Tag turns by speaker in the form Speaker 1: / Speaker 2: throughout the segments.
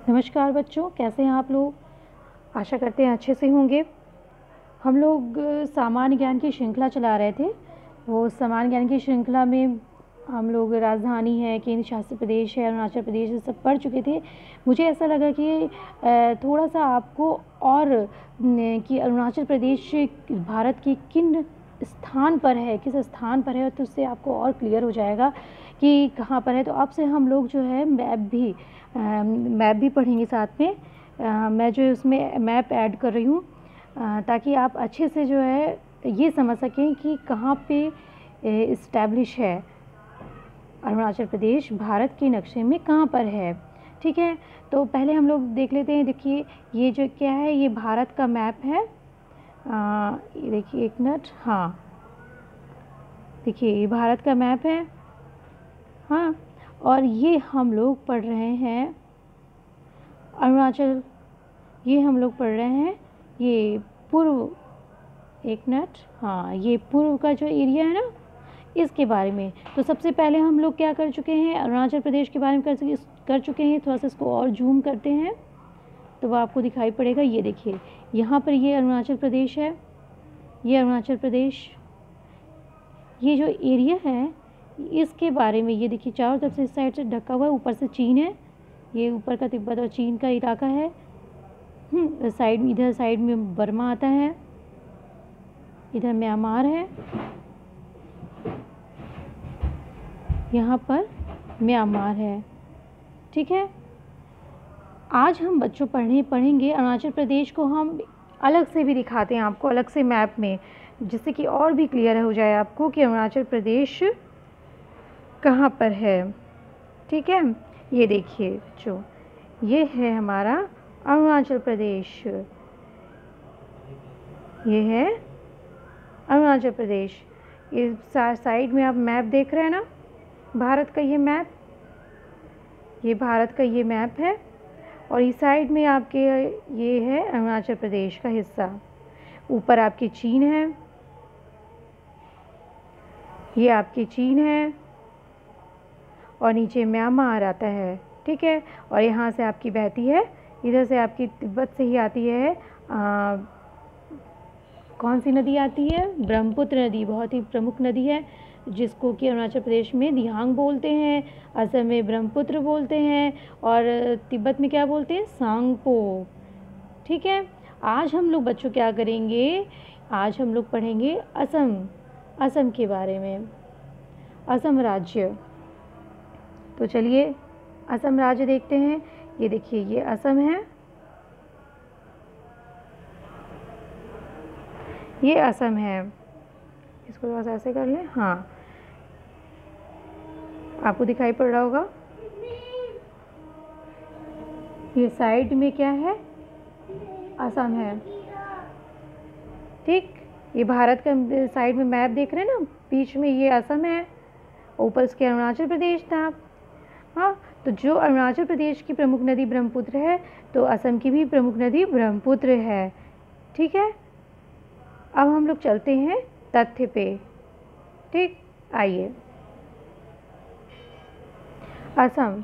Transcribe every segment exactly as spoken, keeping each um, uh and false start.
Speaker 1: नमस्कार बच्चों, कैसे हैं आप लोग। आशा करते हैं अच्छे से होंगे। हम लोग अ, सामान्य ज्ञान की श्रृंखला चला रहे थे। वो सामान्य ज्ञान की श्रृंखला में हम लोग राजधानी है, केंद्र शासित प्रदेश है, अरुणाचल प्रदेश, ये सब पढ़ चुके थे। मुझे ऐसा लगा कि अ, थोड़ा सा आपको और न, कि अरुणाचल प्रदेश भारत की किन स्थान पर है, किस स्थान पर है, तो उससे आपको और क्लियर हो जाएगा कि कहाँ पर है। तो अब से हम लोग जो है मैप भी मैप भी पढ़ेंगे साथ में। अ, मैं जो है उसमें मैप ऐड कर रही हूँ ताकि आप अच्छे से जो है ये समझ सकें कि कहाँ पे इस्टेब्लिश है अरुणाचल प्रदेश, भारत के नक्शे में कहाँ पर है। ठीक है, तो पहले हम लोग देख लेते हैं। देखिए ये जो क्या है, ये भारत का मैप है। आ, ये देखिए एक मिनट, हाँ देखिए ये भारत का मैप है। हाँ, और ये हम लोग पढ़ रहे हैं अरुणाचल, ये हम लोग पढ़ रहे हैं ये पूर्व, एक मिनट, हाँ ये पूर्व का जो एरिया है ना, इसके बारे में। तो सबसे पहले हम लोग क्या कर चुके हैं, अरुणाचल प्रदेश के बारे में कर कर चुके हैं। थोड़ा सा इसको और जूम करते हैं तो वो आपको दिखाई पड़ेगा। ये देखिए यहाँ पर ये अरुणाचल प्रदेश है, ये अरुणाचल प्रदेश, ये जो एरिया है इसके बारे में ये देखिए चारों तरफ से इस साइड से ढका हुआ है। ऊपर से चीन है, ये ऊपर का तिब्बत और चीन का इलाका है। साइड इधर साइड में बर्मा आता है, इधर म्यांमार है, यहाँ पर म्यांमार है। ठीक है, आज हम बच्चों पढ़ने पढ़ेंगे अरुणाचल प्रदेश को हम अलग से भी दिखाते हैं आपको, अलग से मैप में, जिससे कि और भी क्लियर हो जाए आपको कि अरुणाचल प्रदेश कहाँ पर है। ठीक है, ये देखिए बच्चों, ये है हमारा अरुणाचल प्रदेश, ये है अरुणाचल प्रदेश। ये साइड में आप मैप देख रहे हैं ना, भारत का ये मैप, ये भारत का ये मैप है। और इस साइड में आपके ये है अरुणाचल प्रदेश का हिस्सा। ऊपर आपकी चीन है, ये आपकी चीन है, और नीचे म्यांमार आता है। ठीक है, और यहाँ से आपकी बहती है, इधर से आपकी तिब्बत से ही आती है। आ, कौन सी नदी आती है, ब्रह्मपुत्र नदी, बहुत ही प्रमुख नदी है, जिसको कि अरुणाचल प्रदेश में दियांग बोलते हैं, असम में ब्रह्मपुत्र बोलते हैं, और तिब्बत में क्या बोलते हैं, सांगपो। ठीक है, आज हम लोग बच्चों क्या करेंगे, आज हम लोग पढ़ेंगे असम, असम के बारे में, असम राज्य। तो चलिए असम राज्य देखते हैं। ये देखिए ये असम है, ये असम है। इसको थोड़ा सा ऐसे कर लें, हाँ आपको दिखाई पड़ रहा होगा। ये साइड में क्या है, असम है। ठीक, ये भारत का साइड में मैप देख रहे हैं ना, बीच में ये असम है, ऊपर इसके अरुणाचल प्रदेश था। हाँ, तो जो अरुणाचल प्रदेश की प्रमुख नदी ब्रह्मपुत्र है, तो असम की भी प्रमुख नदी ब्रह्मपुत्र है। ठीक है, अब हम लोग चलते हैं तथ्य पे। ठीक, आइए। असम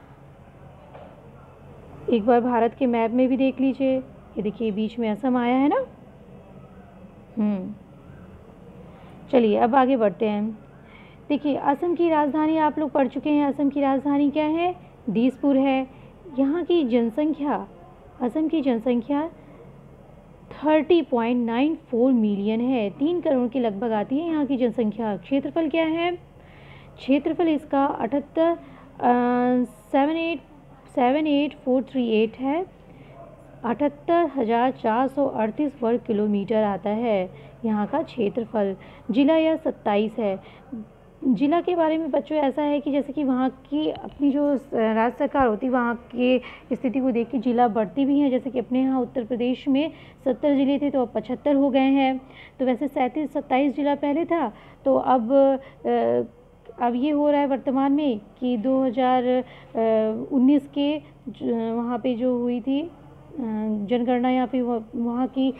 Speaker 1: एक बार भारत के मैप में भी देख लीजिए, ये देखिए बीच में असम आया है ना। हम्म चलिए अब आगे बढ़ते हैं। देखिए असम की राजधानी आप लोग पढ़ चुके हैं। असम की राजधानी क्या है, दिसपुर है। यहाँ की जनसंख्या, असम की जनसंख्या तीस पॉइंट नौ चार मिलियन है, तीन करोड़ के लगभग आती है यहाँ की जनसंख्या। क्षेत्रफल क्या है, क्षेत्रफल इसका अठहत्तर seven eight seven eight four three eight है, अठहत्तर हज़ार चार सौ अड़तीस वर्ग किलोमीटर आता है यहाँ का क्षेत्रफल। जिला यह सत्ताईस है। जिला के बारे में बच्चों ऐसा है कि जैसे कि वहाँ की अपनी जो राज्य सरकार होती है, वहाँ की स्थिति को देख के जिला बढ़ती भी हैं। जैसे कि अपने यहाँ उत्तर प्रदेश में सत्तर ज़िले थे, तो अब पचहत्तर हो गए हैं। तो वैसे सैंतीस सत्ताईस जिला पहले था, तो अब अब ये हो रहा है वर्तमान में कि दो हज़ार उन्नीस के वहाँ पे जो हुई थी जनगणना, या फिर वहाँ की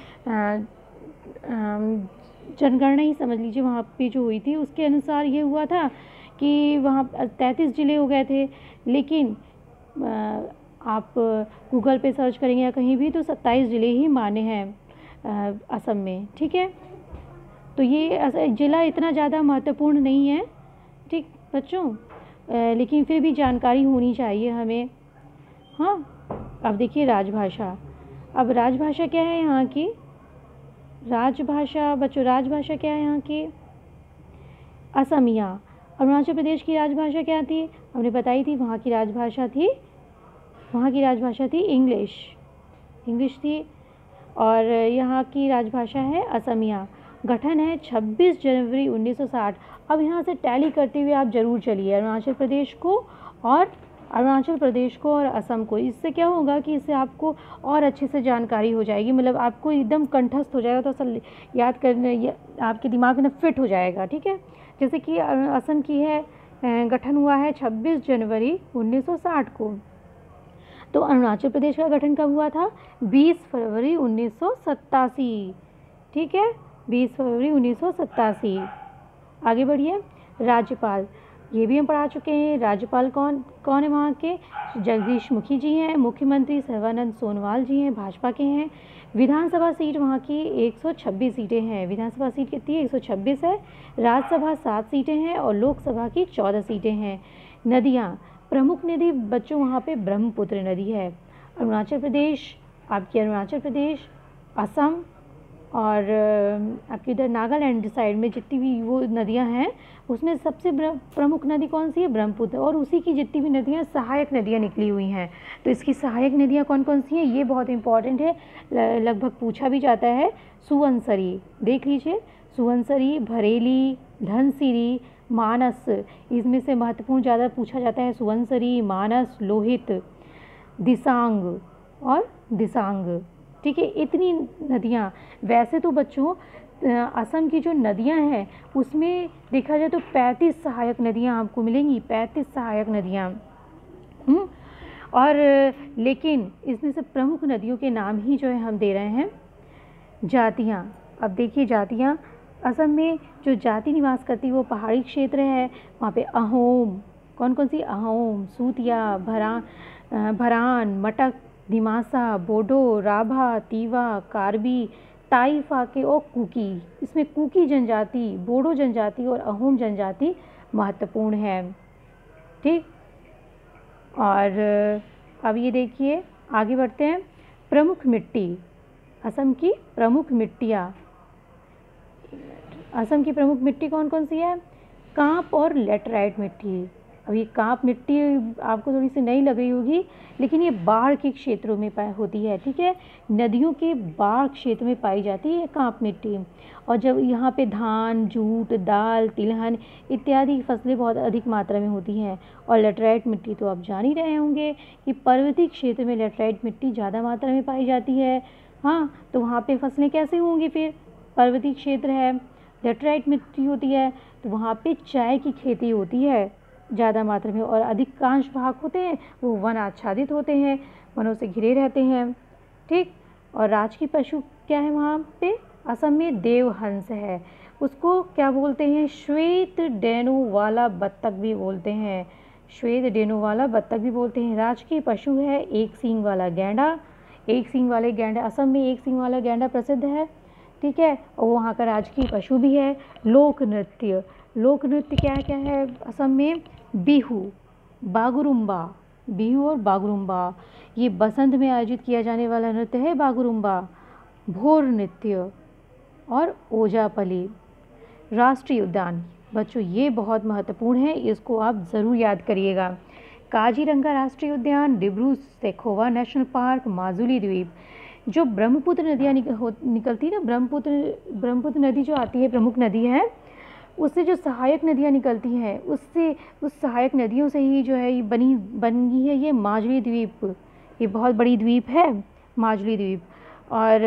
Speaker 1: जनगणना ही समझ लीजिए, वहाँ पे जो हुई थी उसके अनुसार ये हुआ था कि वहाँ तैंतीस ज़िले हो गए थे। लेकिन आप गूगल पे सर्च करेंगे या कहीं भी तो सत्ताईस ज़िले ही माने हैं असम में, ठीक है। तो ये ज़िला इतना ज़्यादा महत्वपूर्ण नहीं है, ठीक बच्चों, लेकिन फिर भी जानकारी होनी चाहिए हमें। हाँ, अब देखिए राजभाषा। अब राजभाषा क्या है यहाँ की? राजभाषा बच्चों, राजभाषा क्या है यहाँ की? असमिया। अरुणाचल प्रदेश की राजभाषा क्या थी? हमने बताई थी, वहाँ की राजभाषा थी वहाँ की राजभाषा थी इंग्लिश इंग्लिश थी। और यहाँ की राजभाषा है असमिया। गठन है छब्बीस जनवरी उन्नीस सौ साठ। अब यहाँ से टैली करते हुए आप ज़रूर चलिए अरुणाचल प्रदेश को और अरुणाचल प्रदेश को और असम को। इससे क्या होगा कि इससे आपको और अच्छे से जानकारी हो जाएगी, मतलब आपको एकदम कंठस्थ हो जाएगा, तो असल याद करने आपके दिमाग में फिट हो जाएगा, ठीक है। जैसे कि असम की है, गठन हुआ है छब्बीस जनवरी उन्नीस सौ साठ को। तो अरुणाचल प्रदेश का गठन कब हुआ था? बीस फरवरी उन्नीस सौ सत्तासी, ठीक है, बीस फरवरी उन्नीस सौ सत्तासी। आगे बढ़िए। राज्यपाल, ये भी हम पढ़ा चुके हैं। राज्यपाल कौन कौन है वहाँ के? जगदीश मुखी जी हैं। मुख्यमंत्री सर्बानंद सोनोवाल जी हैं, भाजपा के हैं। विधानसभा सीट वहाँ की एक सौ छब्बीस सीटें हैं। विधानसभा सीट कितनी है? एक सौ छब्बीस है। राज्यसभा सात सीटें हैं और लोकसभा की चौदह सीटें हैं। नदियाँ, प्रमुख नदी बच्चों वहाँ पे ब्रह्मपुत्र नदी है। अरुणाचल प्रदेश, आपकी अरुणाचल प्रदेश, असम और आपकी इधर नागालैंड साइड में जितनी भी वो नदियाँ हैं उसमें सबसे प्रमुख नदी कौन सी है? ब्रह्मपुत्र। और उसी की जितनी भी नदियाँ सहायक नदियाँ निकली हुई हैं। तो इसकी सहायक नदियाँ कौन कौन सी हैं? ये बहुत इंपॉर्टेंट है, लगभग पूछा भी जाता है। सुवनसरी, देख लीजिए, सुवनसरी, भरेली, धनसिरी, मानस। इसमें से महत्वपूर्ण ज़्यादा पूछा जाता है सुवनसरी, मानस, लोहित, दिसांग और दिसांग, ठीक है। इतनी नदियाँ। वैसे तो बच्चों असम की जो नदियाँ हैं उसमें देखा जाए तो पैंतीस सहायक नदियाँ आपको मिलेंगी, पैंतीस सहायक नदियाँ। और लेकिन इसमें से प्रमुख नदियों के नाम ही जो है हम दे रहे हैं। जातियाँ, अब देखिए जातियाँ, असम में जो जाति निवास करती है वो पहाड़ी क्षेत्र है। वहाँ पे अहोम, कौन कौन सी? अहोम, सूतिया, भरा भरान, मटक, दिमासा, बोडो, राभा, तीवा, कार्बी, ताई, फाके और कुकी। इसमें कुकी जनजाति, बोडो जनजाति और अहोम जनजाति महत्वपूर्ण है, ठीक। और अब ये देखिए, आगे बढ़ते हैं। प्रमुख मिट्टी, असम की प्रमुख मिट्टियाँ, असम की प्रमुख मिट्टी कौन कौन सी है? कांप और लेटराइट मिट्टी। अब ये कांप मिट्टी आपको थोड़ी सी नई लग रही होगी, लेकिन ये बाढ़ के क्षेत्रों में पाई होती है, ठीक है। नदियों के बाढ़ क्षेत्र में पाई जाती है कांप मिट्टी। और जब यहाँ पे धान, जूट, दाल, तिलहन इत्यादि फसलें बहुत अधिक मात्रा में होती हैं। और लेटराइट मिट्टी तो आप जान ही रहे होंगे कि पर्वतीय क्षेत्र में लेटराइट मिट्टी ज़्यादा मात्रा में पाई जाती है। हाँ, तो वहाँ पे फसलें कैसे होंगी? फिर पर्वतीय क्षेत्र है, लेटराइट मिट्टी होती है, तो वहाँ पे चाय की खेती होती है ज़्यादा मात्रा में। और अधिकांश भाग होते हैं वो वन आच्छादित होते हैं, वनों से घिरे रहते हैं, ठीक। और राज की पशु क्या है वहाँ पे? असम में देवहंस है। उसको क्या बोलते हैं? श्वेत डेनो वाला बत्तख भी बोलते हैं, श्वेत डेनो वाला बत्तख भी बोलते हैं। राज की पशु है एक सींग वाला गैंडा। एक सींग वाले गैंडा, असम में एक सींग वाला गैंडा प्रसिद्ध है, ठीक है। और वहाँ का राजकीय पशु भी है। लोक नृत्य, लोक नृत्य क्या क्या है असम में? बिहू, बागुरुम्बा, बिहू और बागुरुम्बा, ये बसंत में आयोजित किया जाने वाला नृत्य है बागुरुम्बा। भोर नृत्य और ओजापली। राष्ट्रीय उद्यान, बच्चों ये बहुत महत्वपूर्ण है, इसको आप ज़रूर याद करिएगा। काजीरंगा राष्ट्रीय उद्यान, डिब्रू सैखोवा नेशनल पार्क, माजुली द्वीप। जो ब्रह्मपुत्र नदियाँ निकल, निकलती है ना, ब्रह्मपुत्र ब्रह्मपुत्र नदी जो आती है प्रमुख नदी है, उससे जो सहायक नदियाँ निकलती हैं उससे उस सहायक नदियों से ही जो है ये बनी बन गई है ये माजुली द्वीप। ये बहुत बड़ी द्वीप है माजुली द्वीप। और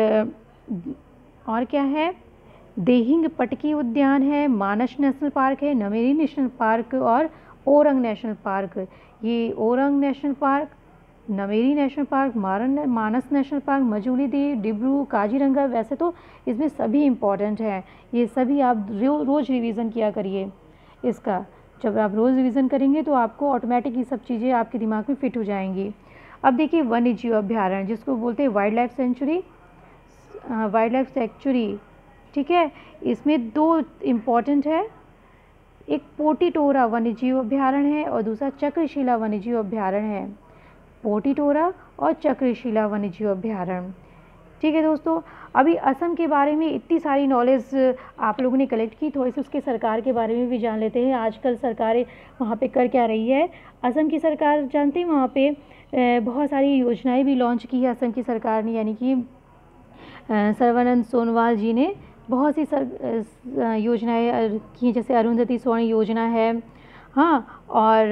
Speaker 1: और क्या है? देहिंग पटकी उद्यान है, मानस नेशनल पार्क है, नमेरी नेशनल पार्क और ओरंग नेशनल पार्क। ये Orang national park, Nameri national park, मारन मानस नेशनल पार्क, मजूली द्वीप, डिब्रू, काजीरंगा, वैसे तो इसमें सभी इम्पॉर्टेंट हैं। ये सभी आप रो, रोज़ रिवीजन किया करिए इसका। जब आप रोज़ रिवीजन करेंगे तो आपको ऑटोमेटिक ये सब चीज़ें आपके दिमाग में फिट हो जाएंगी। अब देखिए वन्य जीव अभ्यारण्य जिसको बोलते हैं wild life sanctuary, wild life sanctuary, ठीक है। इसमें दो इम्पॉर्टेंट है, एक पोटीटोरा वन्यजीव अभ्यारण्य है और दूसरा चक्रशिला वन्यजीव अभ्यारण्य है। पोटीटोरा और चक्रशिला वन्यजीव अभ्यारण्य, ठीक है दोस्तों। अभी असम के बारे में इतनी सारी नॉलेज आप लोगों ने कलेक्ट की, थोड़ी सी उसके सरकार के बारे में भी जान लेते हैं। आजकल सरकारें वहाँ पे कर क्या रही है। असम की सरकार जानते हैं वहाँ पे बहुत सारी योजनाएं भी लॉन्च की है असम की सरकार ने, यानी कि सर्बानंद सोनोवाल जी ने बहुत सी सर योजनाएं की, जैसे अरुंधति स्वर्ण योजना है, हाँ, और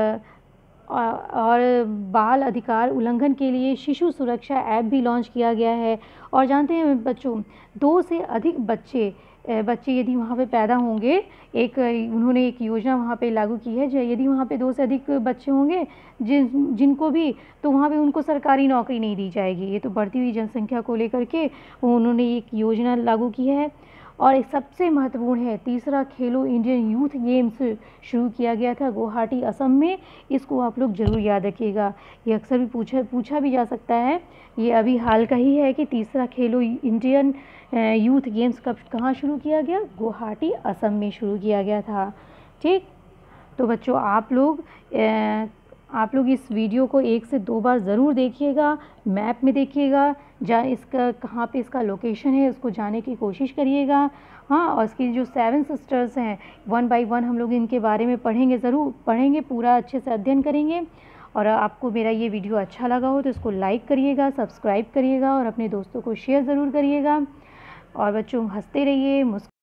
Speaker 1: और बाल अधिकार उल्लंघन के लिए शिशु सुरक्षा ऐप भी लॉन्च किया गया है। और जानते हैं बच्चों, दो से अधिक बच्चे बच्चे यदि वहाँ पे पैदा होंगे, एक उन्होंने एक योजना वहाँ पे लागू की है, जो यदि वहाँ पे दो से अधिक बच्चे होंगे जिन जिनको भी, तो वहाँ पे उनको सरकारी नौकरी नहीं दी जाएगी। ये तो बढ़ती हुई जनसंख्या को लेकर के उन्होंने एक योजना लागू की है। और एक सबसे महत्वपूर्ण है तीसरा, खेलो इंडियन यूथ गेम्स शुरू किया गया था गुवाहाटी असम में। इसको आप लोग ज़रूर याद रखिएगा, ये अक्सर भी पूछा पूछा भी जा सकता है। ये अभी हाल का ही है कि तीसरा खेलो इंडियन यूथ गेम्स कब कहाँ शुरू किया गया, गुवाहाटी असम में शुरू किया गया था, ठीक। तो बच्चों आप लोग आप लोग इस वीडियो को एक से दो बार ज़रूर देखिएगा, मैप में देखिएगा, जहाँ इसका कहाँ पे इसका लोकेशन है उसको जाने की कोशिश करिएगा, हाँ। और इसकी जो सेवन सिस्टर्स हैं, वन बाय वन हम लोग इनके बारे में पढ़ेंगे, ज़रूर पढ़ेंगे, पूरा अच्छे से अध्ययन करेंगे। और आपको मेरा ये वीडियो अच्छा लगा हो तो इसको लाइक करिएगा, सब्सक्राइब करिएगा और अपने दोस्तों को शेयर ज़रूर करिएगा। और बच्चों हंसते रहिए, मुस्कुराते